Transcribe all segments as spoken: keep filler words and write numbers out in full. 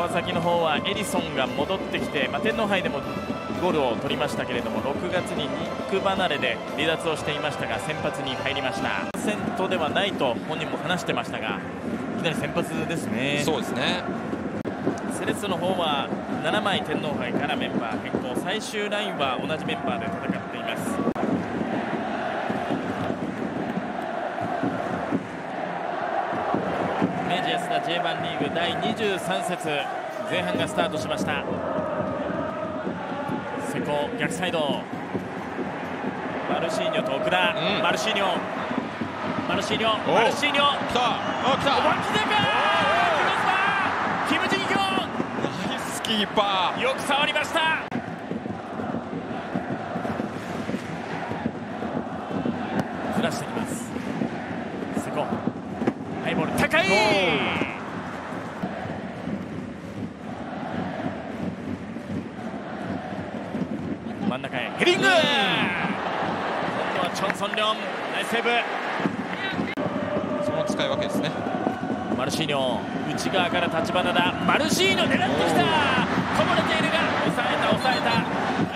川崎の方はエリソンが戻ってきて、まあ、天皇杯でもゴールを取りましたけれども、ろくがつにニック離れで離脱をしていましたが先発に入りました。セントではないと本人も話してましたが、いきなり先発ですね。 そうですね。 セレッソの方はななまい天皇杯からメンバー変更、最終ラインは同じメンバーで戦っています。明治安田 ジェイワン リーグだいにじゅうさん節、前半がスタートしました。瀬古逆サイド、マルシーニョと奥田、うん、マルシーニョマルシーニョマルシーニョ来たあ来たおばきでかキム・ジンヒョン、 ナイスキーパー、 よく触りました。ずらしてきます。瀬古ハイボール高い、真ん中へヘディング、今度はチョン・ソンリョン、ナイスセーブ。 その使い分けですね。 マルシーニョ内側から立花だ、マルシーニョ狙ってきた、こぼれているが抑えた抑えた。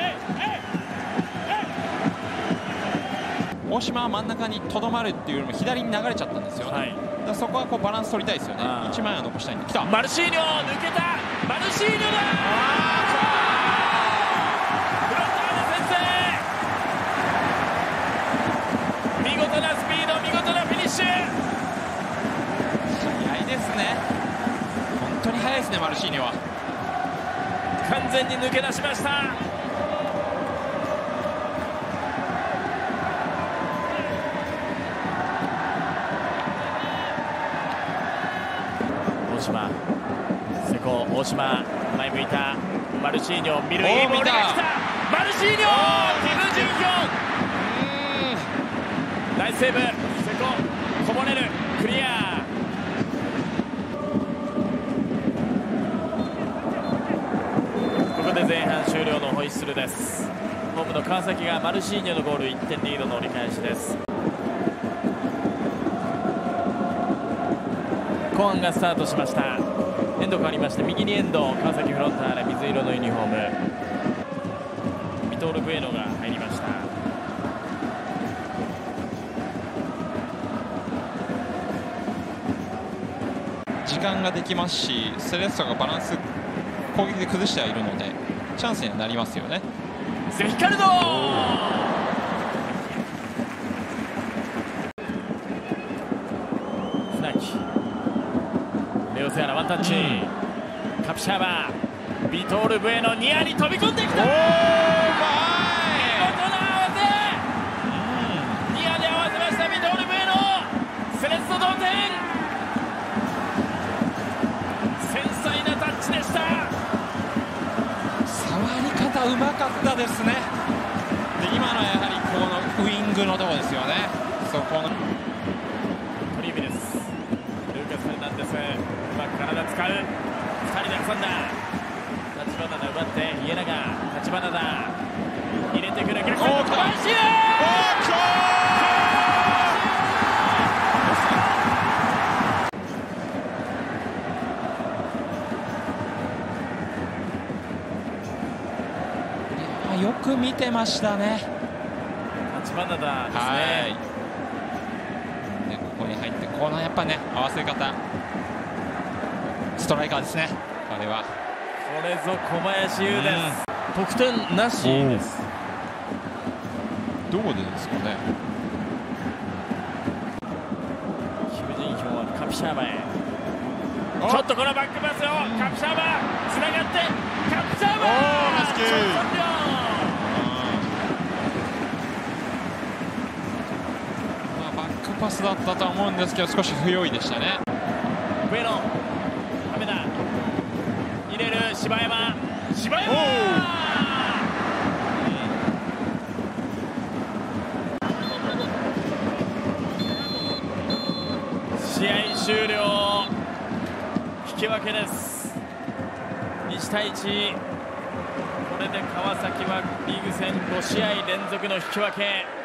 大島は真ん中にとどまるっていうよりも左に流れちゃったんですよね、はい、だからそこはこうバランス取りたいですよね。いちまいは残したいんで。来たマルシーニョ抜けた、マルシーニョだ、フロンターレ先制、見事なスピード、見事なフィニッシュ。 早いですね、本当に速いですね、マルシーニョは。 完全に抜け出しました。大島、瀬古、大島前向いた、マルシーニョ見る、いいボールが来た、マルシーニョキム・ジンヒョン、ナイスセーブ、瀬古こぼれる、クリア。ここで前半終了のホイッスルです。ホームの川崎がマルシーニョのゴール、いってんリードの折り返しです。後半がスタートしました。エンド変わりまして右にエンド、川崎フロンターレ水色のユニフォーム、ミトール・ブエノが入りました。 時間ができますし、セレッソがバランス攻撃で崩してはいるのでチャンスにはなりますよね。 セヒカルド船木、レオセアラワンタッチ、うん、カプシャーバー、ビトール・ブエノニアに飛び込んできた、見事な合わせ、うん、ニアで合わせました、ビトール・ブエノ、セレッソ同点、繊細なタッチでした。 触り方うまかったですね。で今のはやはりこのウイングのところですよね。そこのトリービです。ルーカス・フェルナンデス、うまく体使う、ふたりで挟んだ、立花だ奪って家長、立花だ入れてくる、逆サイド小林、 よく見てましたね。 立花だですね。 でここに入ってこのやっぱね合わせ方、ストライカーですね。これはこれぞ小林優です、うん、得点なしです。 どこでですかね。 キム・ジンヒョンはカプシャーバへ、ちょっとこのバックパスを、うん、カプシャーバつながってカプシャーバー、 パスだったとは思うんですけど少し不用意でしたね。 上野、亀田入れる、柴山、柴山、試合終了、引き分けです。いちたいいち、これで川崎はリーグ戦ごしあい連続の引き分け。